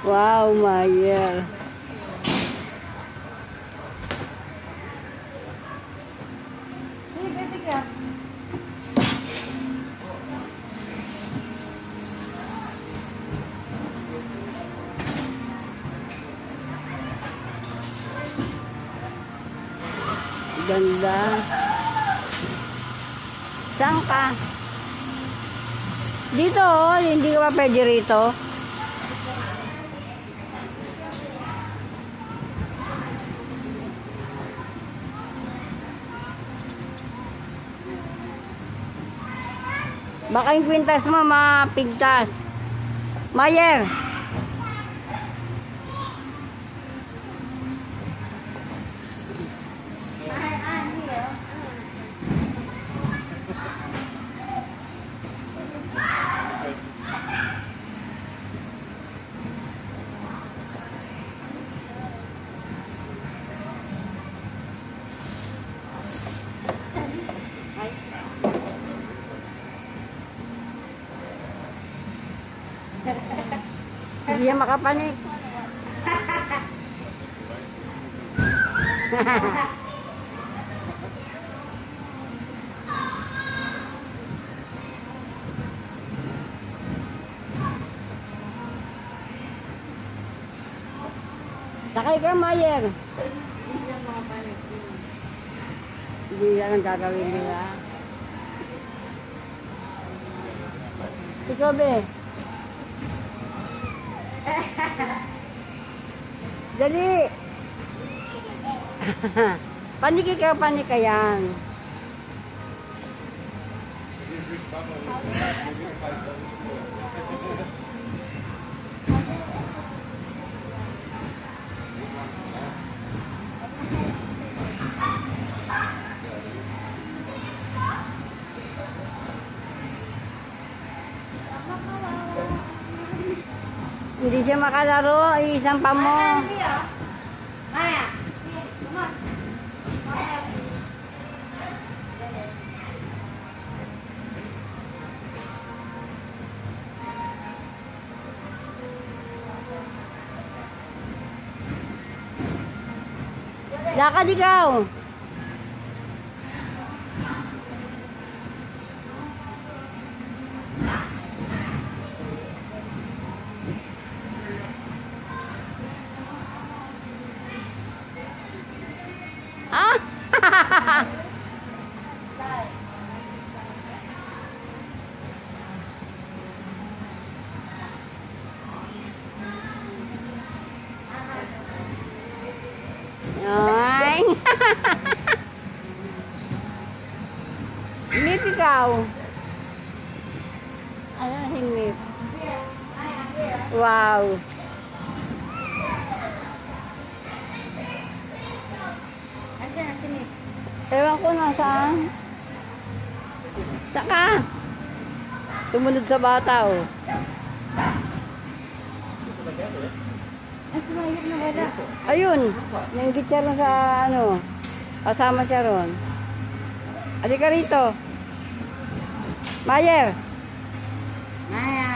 Wow, Mayer. Ganda. Saan ka? Dito, oh. Hindi ka pa pwede rito. Baka yung kwintas mo mapigtas. Mayer. Hindi yan makapanik. Sakay ka, Mayer. Hindi yan ang gagawin nila. Ikaw, be. Dali. Panik ka yan. Hindi siya makalaro, isang pa mo. Lakad ikaw. Ay. Himip ikaw. Ano himip? Wow. Ewan ko nasaan. Saka. Tumunod sa bata, oh. Ayun, nanggit siya ron sa ano, kasama siya ron. Halika rito. Mayer. Maya.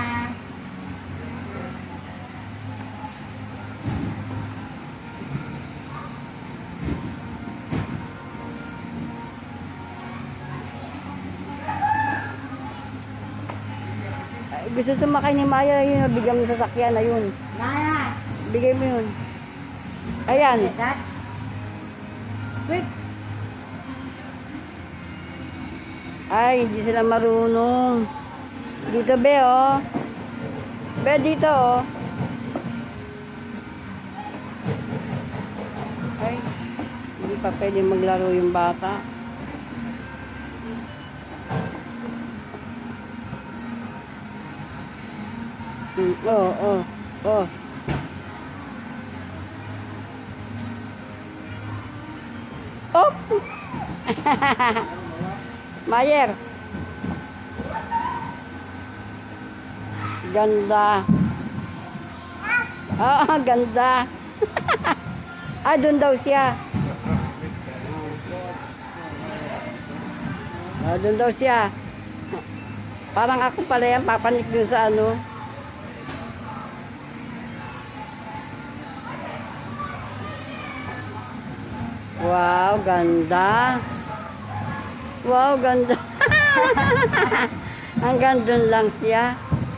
Gusto sumakay ni Maya, yun, nabigyan mo sa sakyan, ayun. Maya. Bigay mo yun. Ayan. Quick. Ay, hindi sila marunong. Dito, be, oh. Be, dito, oh. Ay, hindi pa pwede maglaro yung bata. Oh. Oh. Mayer. Ganda. Ganda. Doon daw siya. Doon daw siya. Parang ako pala yan, papanik dun sa ano. Wow, ganda. Wow, ganda. Hanggang dun lang siya.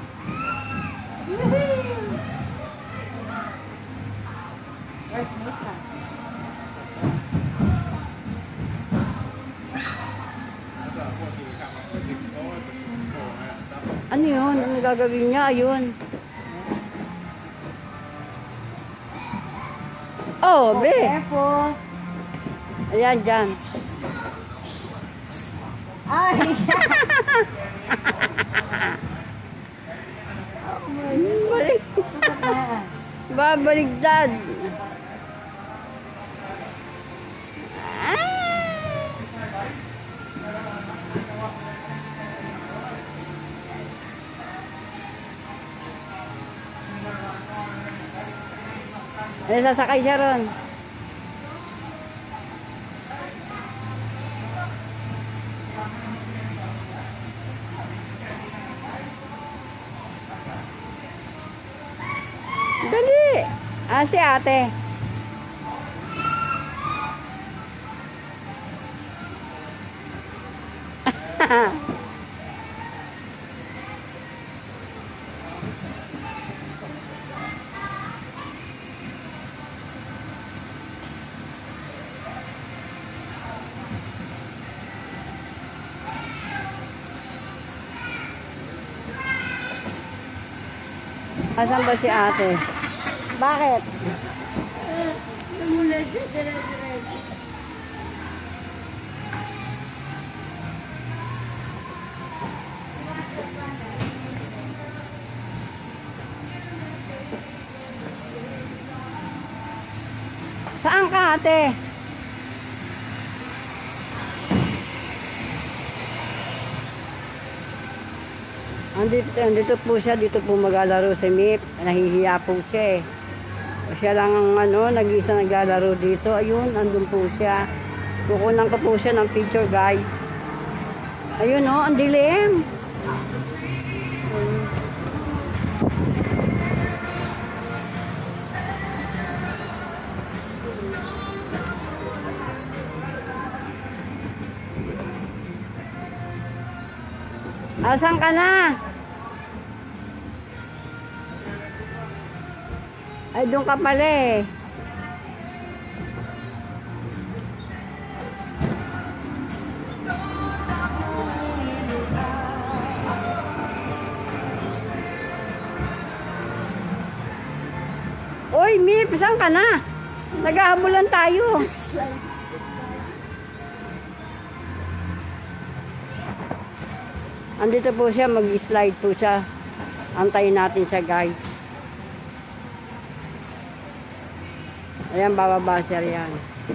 Ano yun? Ano gagawin niya? Ayun. Oh, be. Careful. Ayan, dyan. Ay! Balik. Babaligtad. Ay, sasakay siya ron. Dali! Ah, si ate. Asan ba si ate? Bakit? Saan ka, ate? Andito po siya, dito po maglalaro si Mip. Nahihiya po siya eh. Siya lang ang nag-iisa naglalaro dito. Ayun, andun po siya. Kukunan ko po siya ng picture, guys. Ayun ang dilim. Asan ka na? Ay, doon ka pala eh. Uy, Mip, saan ka na? Naghahabulan tayo. Andito po siya, mag-slide po siya. Antayin natin siya, guys. Ayan, bababa siya riyan.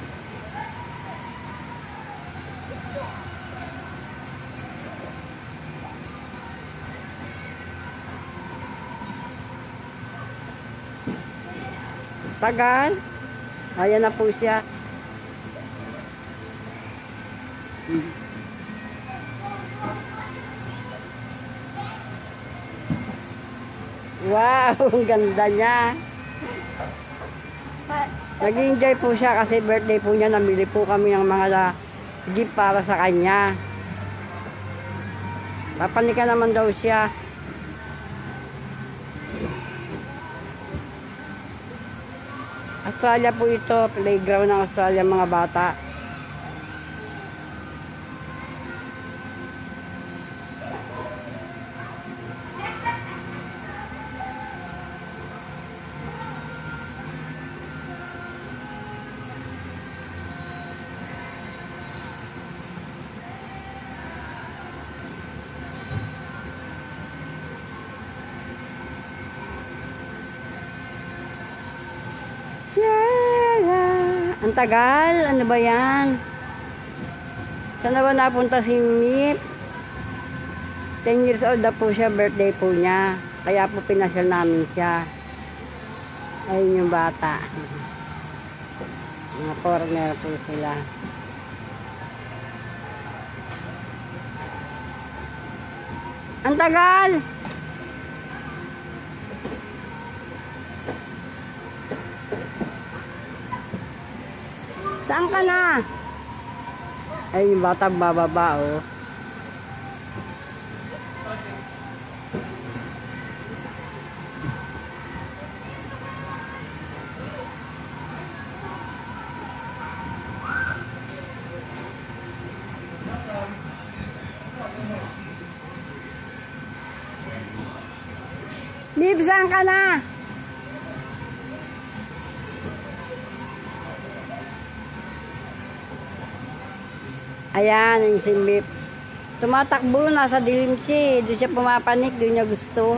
Tagal. Ayan na po siya. Wow, ang ganda niya. Nag-enjoy po siya kasi birthday po niya. Namili po kami ng mga gift para sa kanya. Papanika naman daw siya. Australia po ito. Playground ng Australia mga bata. Ang tagal. Ano ba yan? Saan na ba napunta si Mip? 10 years old na po siya. Birthday po niya. Kaya po pinasyal namin siya. Ayun yung bata. Mga foreigner po sila. Ang tagal! Saan ka na? Ay, yung batang bababa, oh. Bib, saan ka na? Ayan, yung si Bib. Tumatakbo, nasa dilim siya. Doon siya pumapanik, doon niya gusto.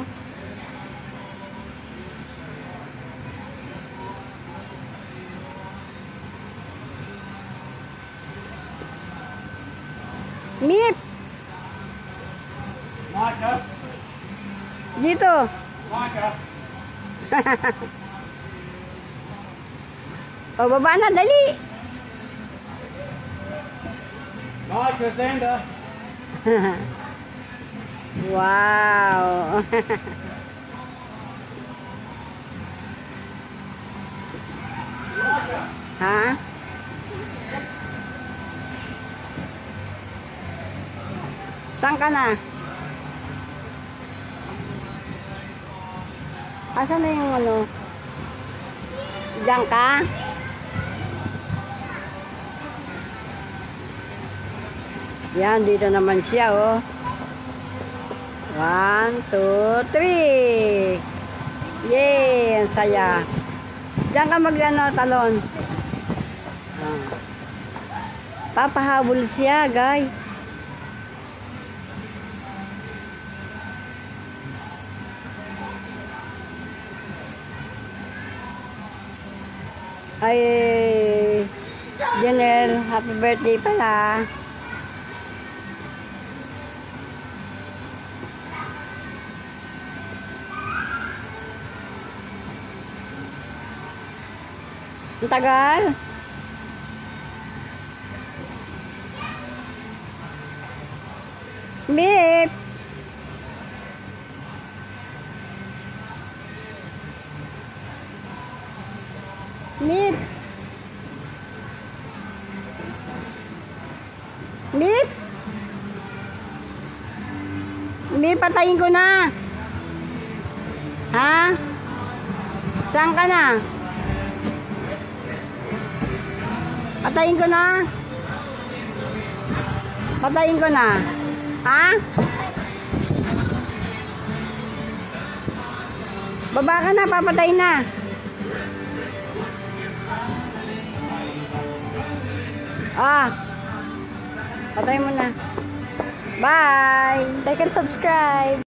Mip! Micah, Dito. Micah. O, baba na, dali. Micah, Xander. Wow. Ha? Saan ka na? Asan na yung ano? Diyan ka? Yan, dito naman siya, oh. 1, 2, 3. Yay! Ang saya. Diyan ka mag-ano, talon. Ah. Papahabol siya, guys. Ay, Janelle, happy birthday pala. Ang tagal. Mip. Mip. Mip. Mip, patayin ko na. Ha? Saan ka na? Patayin ko na. Patayin ko na. Ha? Baba ka na, papatayin na. Ah. Patayin mo na. Bye. Like and subscribe.